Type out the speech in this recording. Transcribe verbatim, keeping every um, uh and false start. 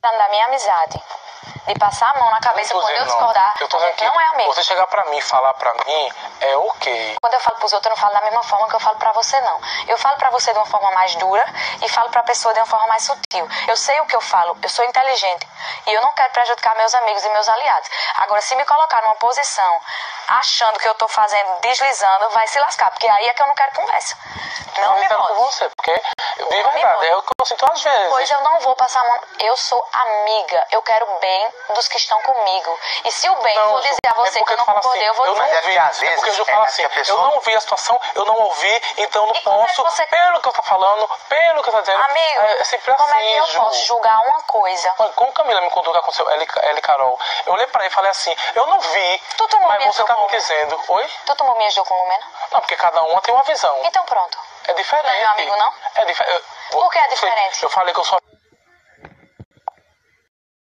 da minha amizade, de passar a mão na cabeça quando eu discordar, eu tô a gente não é amigo. Você chegar pra mim e falar pra mim é ok. Quando eu falo pros outros, eu não falo da mesma forma que eu falo pra você, não. Eu falo pra você de uma forma mais dura e falo pra pessoa de uma forma mais sutil. Eu sei o que eu falo, eu sou inteligente e eu não quero prejudicar meus amigos e meus aliados. Agora, se me colocar numa posição achando que eu tô fazendo, deslizando, vai se lascar, porque aí é que eu não quero conversa. Não eu me quero bote. com você, porque de verdade, é o que eu sinto às vezes. Pois eu não vou passar a mão. Eu sou amiga, eu quero o bem dos que estão comigo. E se o bem não, for dizer a você é que eu não concordei, assim, eu vou eu dizer. não vi, às vezes, é porque eu falo assim, é pessoa... eu não vi a situação, eu não ouvi, então não E como é que posso, você- pelo que eu tô falando, pelo que eu tô dizendo. Amigo, é, é sempre assim, como é que eu Ju. posso julgar uma coisa? Como Camila me contou o que aconteceu, Eli, Eli Carol, eu olhei pra ele e falei assim, eu não vi, Tu tomou mas minhas você tá me documento? dizendo, oi? Tu tomou minhas do Colomena? Não, porque cada uma tem uma visão. Então pronto. É diferente. Não é meu amigo, não? É diferente. Por que é diferente? Eu falei que eu sou